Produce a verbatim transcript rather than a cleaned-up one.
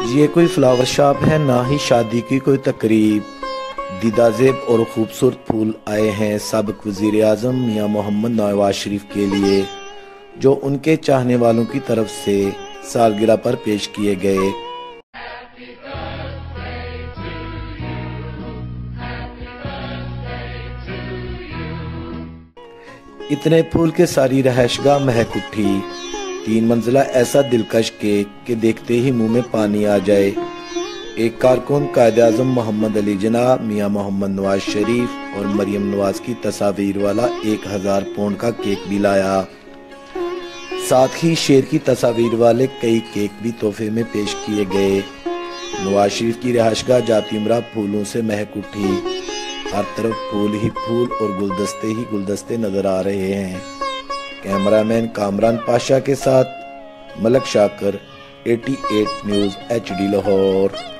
ये कोई flower shop है, ना ही शादी की कोई तकरीब। दीदाजेब और खूबसूरत फूल आए हैं साबिक वजीर आजम मियां मोहम्मद नवाज शरीफ के लिए, जो उनके चाहने वालों की तरफ से सालगिरह पर पेश किए गए। इतने फूल के सारी रहायशगाह महक उठी। तीन मंजिला ऐसा दिलकश केक के देखते ही मुंह में पानी आ जाए। एक कारकुन कायदे आजम मोहम्मद अली जिन्ना, मियां मोहम्मद नवाज शरीफ और मरियम नवाज की तस्वीर वाला एक हजार पौंड का केक भी लाया। साथ ही शेर की तस्वीर वाले कई केक भी तोहफे में पेश किए गए। नवाज शरीफ की रिहायशगाह जाती उमरा फूलों से महक उठी। हर तरफ फूल ही फूल और गुलदस्ते ही गुलदस्ते नजर आ रहे हैं। कैमरामैन कामरान पाशा के साथ मलक शाकर, अठासी न्यूज़ एच डी लाहौर।